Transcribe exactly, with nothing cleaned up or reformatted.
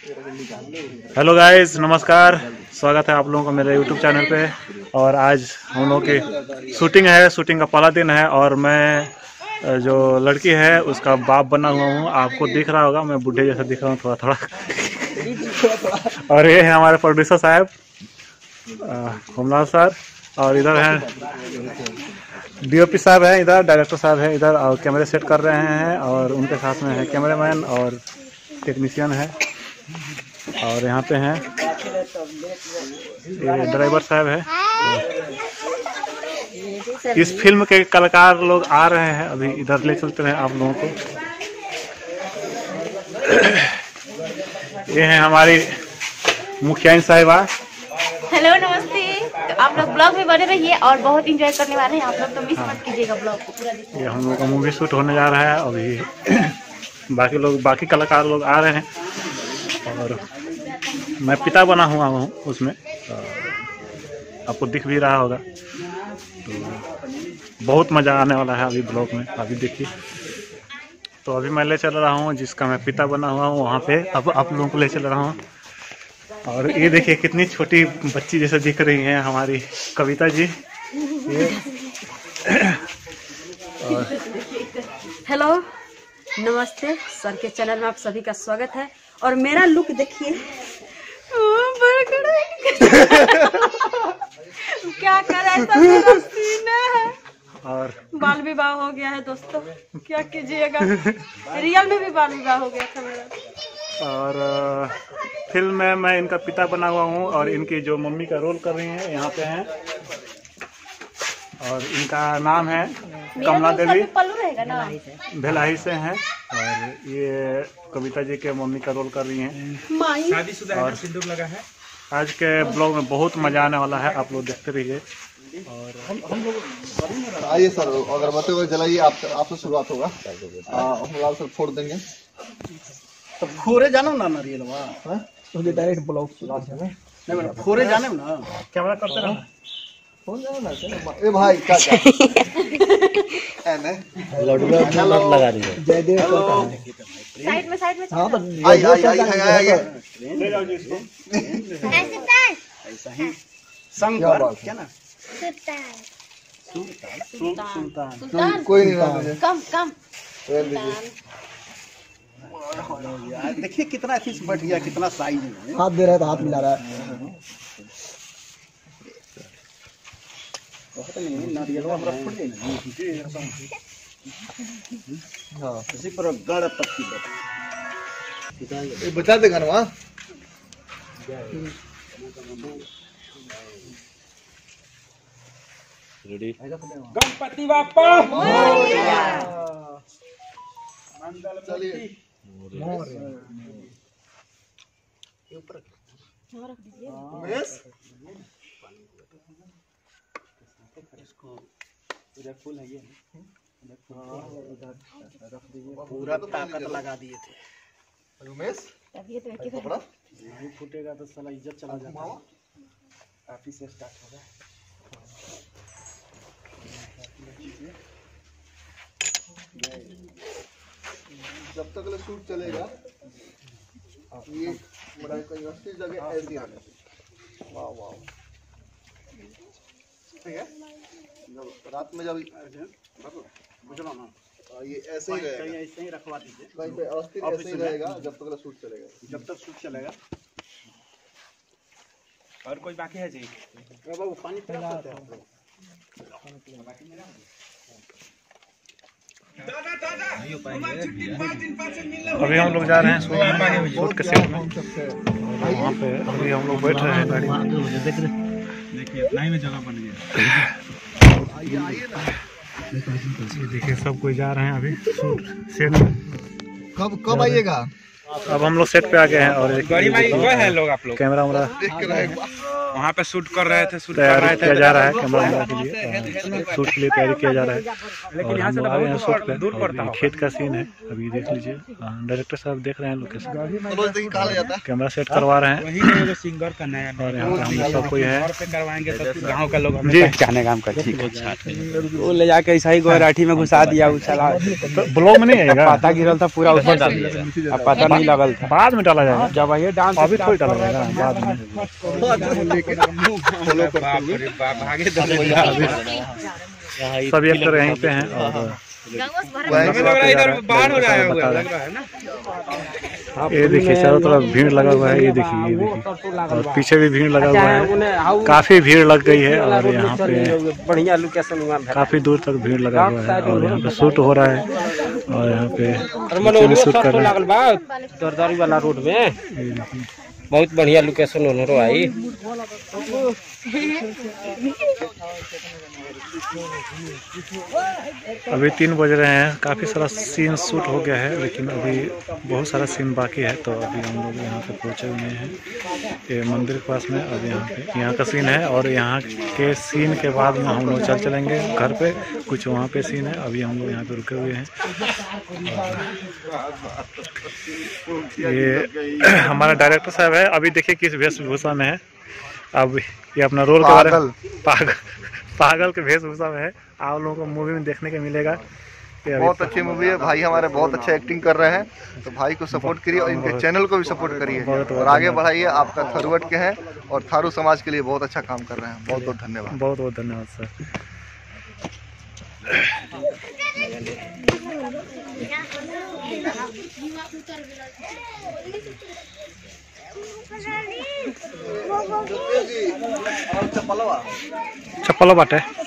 Hello guys, नमस्कार। स्वागत है आप लोगों का मेरे यूट्यूब चैनल पे। और आज हम लोगों की शूटिंग है, शूटिंग का पहला दिन है और मैं जो लड़की है उसका बाप बना हुआ हूँ। आपको दिख रहा होगा, मैं बूढ़े जैसा दिख रहा हूँ थोड़ा थोड़ा। और ये है हमारे प्रोड्यूसर साहब होमलाल सर, और इधर है डीओपी साहब है, इधर डायरेक्टर साहब है इधर, और कैमरे सेट कर रहे हैं। और उनके साथ में है कैमरामैन और टेक्नीशियन है। और यहाँ पे हैं ये ड्राइवर साहब है। इस फिल्म के कलाकार लोग आ रहे हैं, अभी इधर ले चलते हैं आप लोगों को। ये है हमारी मुखिया साहिबा। हेलो, नमस्ते। तो आप लोग ब्लॉग में बने रहिए और बहुत एंजॉय करने वाले हैं आप लोग, तो मिस मत कीजिएगा ब्लॉग को पूरा देखिए। ये हम लोग का मूवी शूट होने जा रहा है अभी। बाकी लोग बाकी कलाकार लोग आ रहे हैं और मैं पिता बना हुआ हूँ उसमें, आपको दिख भी रहा होगा। तो बहुत मज़ा आने वाला है अभी ब्लॉग में, अभी देखिए। तो अभी मैं ले चल रहा हूँ जिसका मैं पिता बना हुआ हूँ वहाँ पे, अब आप लोगों को ले चल रहा हूँ। और ये देखिए कितनी छोटी बच्ची जैसे दिख रही हैं हमारी कविता जी। ये और हेलो, नमस्ते। सर के चैनल में आप सभी का स्वागत है। और मेरा लुक देखिए, क्या करा है, और बाल विवाह हो गया है दोस्तों, क्या कीजिएगा। रियल में भी बाल विवाह हो गया था मेरा। और फिल्म में मैं इनका पिता बना हुआ हूँ और इनकी जो मम्मी का रोल कर रही हैं यहाँ पे हैं। और इनका नाम है कमला देवी, भेलाही से हैं। और ये कविता जी के मम्मी का रोल कर रही हैं। शादीशुदा है, सिंदूर लगा है। आज के ब्लॉग में बहुत मजा आने वाला है, आप लोग देखते रहिए। और हम हम लोग आइए सर, अगरबत्ती वगैरह जलाइए। आप आपसे शुरुआत होगा, हम सर फोड़ देंगे। तो फोरे जानो ना नारियल वाह, मुझे डायरेक्ट ब्लॉग चला है नहीं मैंने फोरे जाने ना, कैमरा करते रहो। फोन जाओ ना ए भाई, क्या क्या है ना लड़ुआ मत लगा दीजिए। जयदेव करता है साइड में साइड में हां। तो आई आई आई आई ले जाओ जी इसको। ऐसा ही शंकर क्या ना, सुल्तान सुल्तान सुल्तान कोई नहीं रहा मुझे। कम कम यार देखिए कितना अच्छी से बैठ गया, कितना साइज है। हाथ दे रहा है तो हाथ मिला रहा है। बहुत नहीं नारियल हमरा फुट गई ना हां, इसी पर गड़ तक की ये बचा देगा ना वहां। रेडी। गणपति बाप्पा मंगल चलिए उमेश, पूरा फूल है ये, पूरा ताकत लगा दिए थे। उमेश तभी तो एक कपड़ा नहीं फूटेगा तो साला इज्जत चला जाता है। आप ही से स्टार्ट होगा। जब तक ले शूट चलेगा ये बड़ा यूनिवर्सिटी जगह ऐसी आने। वाह वाह, ठीक है। जब रात में जब बुझलो ना, ये ऐसे ही रहेगा, कहीं ऐसे ही रखवा दीजिए, कहीं पे अस्थिर ऐसे ही रहेगा जब तक शूट चलेगा। जब तक शूट चलेगा। और कोई बाकी है जी? बाबू पानी पिला सकते हैं आप लोग। अभी हम लोग जा रहे हैं शूट शूट के सेट में। वहाँ पे अभी हम लोग बैठ रहे हैं गाड़ी में। देखिए इतना ही में जगह बन गया। देखिए सब कोई जा रहे हैं अभी शूट सेट में। कब कब आइएगा? अब हम लोग सेट पे आ गए हैं और एक है लोग आप लोग कैमरा वैमरा देख के रहेगा। वहाँ पे शूट कर रहे थे शूट कर तैयारी रहे किया थे जा रहा है कैमरा के लिए, शूट के लिए तैयारी किया जा रहा है। लेकिन और यहाँ से हम तो आ गए हैं बहुत शूट पे, दूर और पड़ता ये होगा। खेत का सीन है, अभी देख लीजिए। डायरेक्टर साहब देख रहे हैं लोकेशन, रोज देखिए कहाँ ले जाता है। कैमरा सेट करवा रहे हैं। वही में एगो सिंगर का नया और यहाँ पे हम लोग सब कोई है घर पे करवाएंगे तो गाँव का लोग हमें जी। पहचाने काम कर ठीक है। वो ले जाके ऐसा ही गोराठी में घुसा दिया उछला, तो ब्लॉग में नहीं आएगा, पता गिरल था पूरा ऊपर डाल दिया, अब पता नहीं लगल था। बाद में डाला जाएगा, जब ये डांस अभी थोड़ी डाला जाएगा, बाद में। बाप रे बाप, भागे सब एक तरह यहीं पे हैं। और हमें लग रहा है इधर बाढ़ हो रहा है, हुआ लग रहा है ना। ये देखिए चारों तरफ भीड़ लगा हुआ है, ये देखिए ये देखिए, और पीछे भी भीड़ लगा हुआ है, काफी भीड़ लग गई है। और यहाँ पे बढ़िया लोकेशन हुआ काफी दूर तक भीड़ लगा हुआ है, और यहाँ पे शूट हो रहा है। और यहाँ पे बच्चे भी शूट कर रहे हैं। लागल बा दरदारी वाला रोड में बहुत बढ़िया लोकेशन उन्होंने आई। अभी तीन बज रहे हैं, काफ़ी सारा सीन शूट हो गया है, लेकिन अभी बहुत सारा सीन बाकी है। तो अभी हम लोग यहाँ पे पहुँचे हुए हैं, ये मंदिर के पास में। अब यहाँ पे यहाँ का सीन है, और यहाँ के सीन के बाद में हम लोग चल चलेंगे घर पे। कुछ वहाँ पे सीन है, अभी हम लोग यहाँ पे रुके हुए हैं। ये हमारा डायरेक्टर साहब है, अभी देखिए किस वेशभूषा में है। अब ये अपना रोल के बारे में पागल पागल के वेशभूषा में है, आप लोगों को मूवी में देखने को मिलेगा। बहुत अच्छी मूवी है, भाई हमारे बहुत अच्छा एक्टिंग कर रहे हैं, तो भाई को सपोर्ट करिए और इनके चैनल को भी सपोर्ट करिए और आगे बढ़ाइए। आपका थारूवट के हैं और थारू समाज के लिए बहुत अच्छा काम कर रहे हैं। बहुत बहुत धन्यवाद। बहुत बहुत धन्यवाद सर। चप्पल बाटे